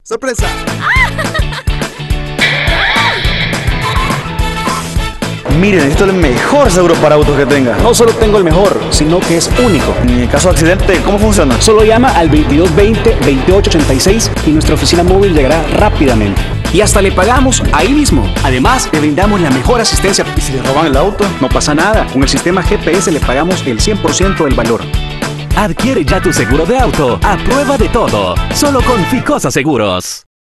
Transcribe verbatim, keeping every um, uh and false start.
¡Sorpresa! Mire, necesito el mejor seguro para autos que tenga. No solo tengo el mejor, sino que es único. En el caso de accidente, ¿cómo funciona? Solo llama al veintidós veinte, veintiocho ochenta y seis y nuestra oficina móvil llegará rápidamente. Y hasta le pagamos ahí mismo. Además, le brindamos la mejor asistencia. ¿Y si le roban el auto? No pasa nada. Con el sistema G P S le pagamos el cien por ciento del valor. Adquiere ya tu seguro de auto a prueba de todo, solo con Ficosa Seguros.